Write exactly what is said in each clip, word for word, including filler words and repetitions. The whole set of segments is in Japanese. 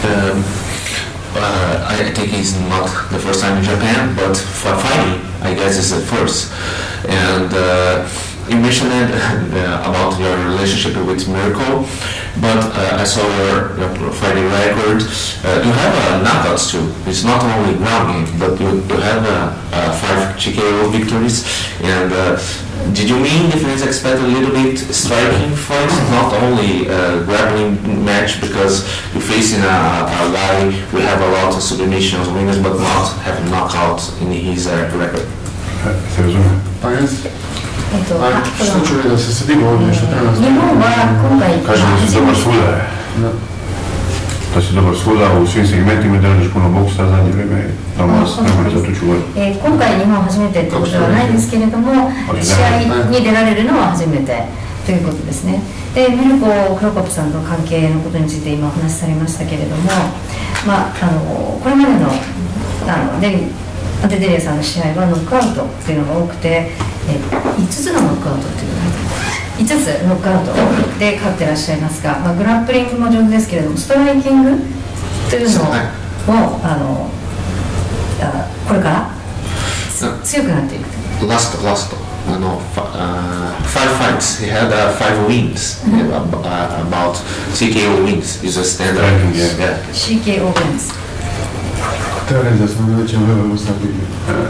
Um, uh, I think it's not the first time in Japan, but for fighting, I guess it's the first. And uh, you mentioned uh, about your relationship with Miracle, but uh, I saw your, your fighting record. Uh, you have uh, knockouts too. It's not only ground game, but you, you have uh, uh, five T K O victories. And uh, did you mean defense expect a little bit striking fight, not only a grappling match, because you're facing a, a guy we have a lot of submissions winners, but not have knockout in his uh, record? Parece? えっと、 Ah, что чует, это состязание, что тренер. 日本は今回 Кажется, что Барсула. То есть Барсула у свин сегменте мы даже шкуна бокса за время там нас там за то чувак. えー今回日本初めてってことではないですけれども、試合に出られるのは初めてということですね。で、ミルコ・クロコップさんとの関係のことについて今お話しされましたけれども、まああのこれまでのあのデリアテデリアさんの試合はノックアウトっていうのが多くて、えー、いつつのノックアウトっていうのがいつつノックアウトで勝ってらっしゃいますが、まあ、グラップリングも上手ですけれども、ストライキングというのをあのあこれから強くなっていく。 Last, last, uh, no, uh, five fights. He had uh, five wins. Mm-hmm. uh, about T K O wins. Is a standard. Yeah. Yeah. シーケーオー wins。 Te organização não tinha gostado de.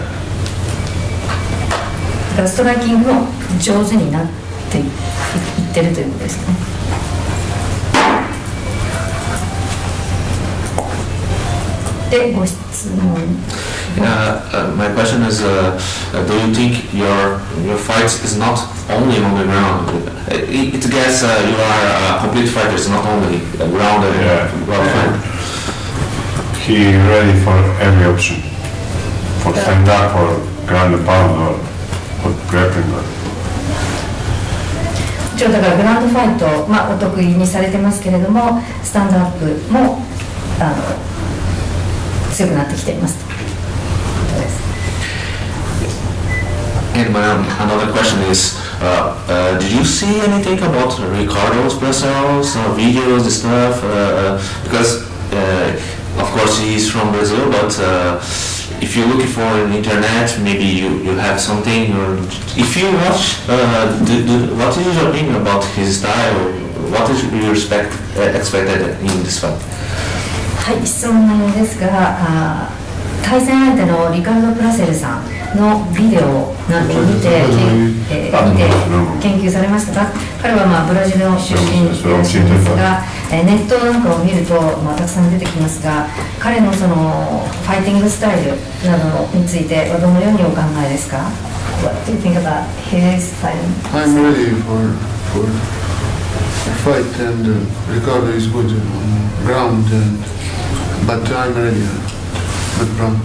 だからストライキングも上手になっていってるということですね。で、ご質問。 Uh, uh, my question is, uh, uh, do you think your your fights is not only on the ground? It, it gets uh, you are a complete fighter. It's not only a ground and Yeah. ground fighter. He ready for every option. For stand up, for ground and pound, or for grappling. Or... 一応だからグラウンドファイト、まあ、お得意にされてますけれども、スタンドアップもあの強くなってきていますということです。 And um, another question is, uh, uh, did you see anything about Ricardo's Brazil's uh, videos, stuff? Uh, uh, because uh, of course he's from Brazil, but uh, if you're looking for on the internet, maybe you, you have something. Or if you watch, uh, do, do, what is your opinion about his style? What is your respect uh, expected in this fight? はい、質問なのですが、あ対戦相手のリカルド・プラセルさんのビデオなどを見て、えー、見て研究されましたが、彼はまあブラジルの出身でいらっしゃいますが、えー、ネットなんかを見ると、まあ、たくさん出てきますが、彼のそのファイティングスタイルなどについてはどのようにお考えですか？ What do you think about his fighting? I'm ready for for fight, and uh, Ricardo is good on ground, and but I'm ready with ground.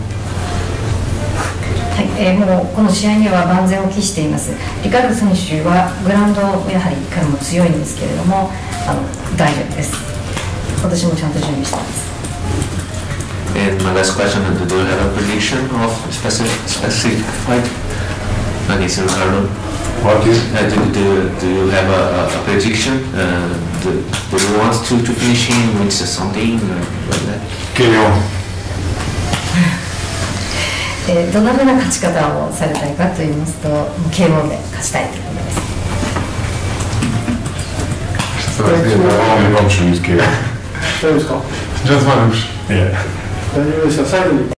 はい、えー、もうこの試合には万全を期しています。リカルド選手はグラウンドやはり彼も強いんですけれども、あの大丈夫です。私もちゃんと準備しています。 And my last question: do you have a prediction of specific specific fight against Ricardo? What is? Uh, do, do, do you have a, a, a prediction? Uh, do, do you want to, to finish him with something or like that? K O. えー、どんなふうな勝ち方をされたいかと言いますと、ケーオー で勝ちたいということです。 The only option is K O. 大丈夫ですか？ Just one. Yeah. 大丈夫ですか？最後に